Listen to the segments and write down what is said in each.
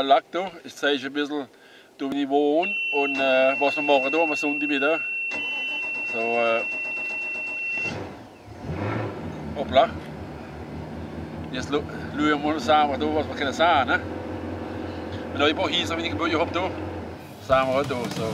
Lack da. Ich zeige ein bisschen, wie ich wohne und was wir machen hier am Sonntag wieder. So, hoppla. Jetzt schauen wir mal zusammen, was wir können sehen. Ne? Wir haben ein paar Häuser, die ich gebaut habe hier. Sehen wir auch hier. So.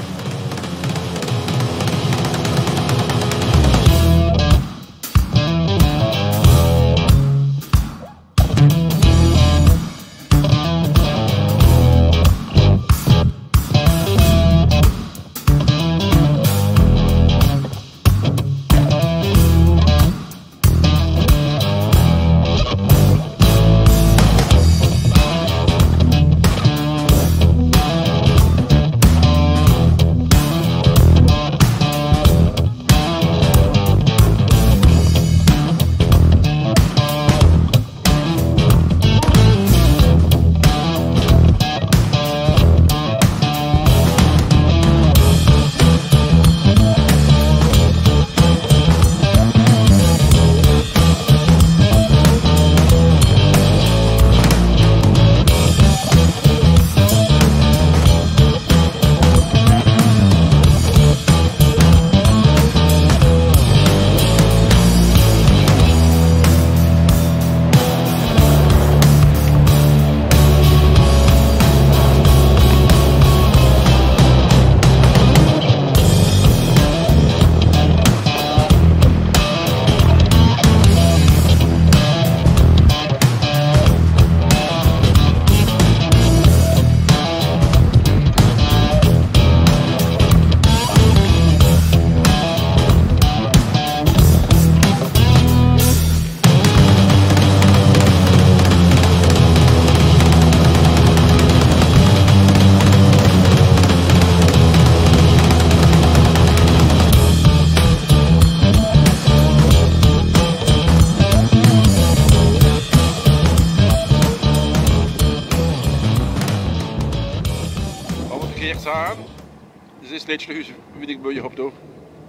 Das ist das letzte Haus, wie ich gebaut habe hier.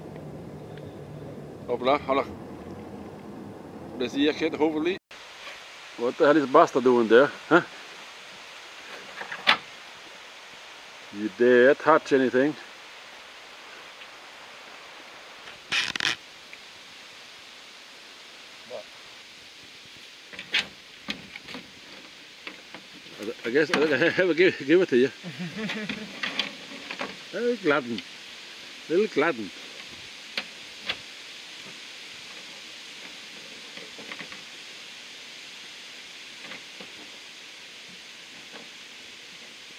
Hoppla, hallo. Das hier geht hoffentlich. What the hell is Buster doing there? Huh? You dare touch anything? I guess I'll give it to you. Little gladden. Little gladden.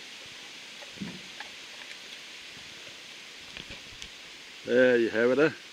There you have it.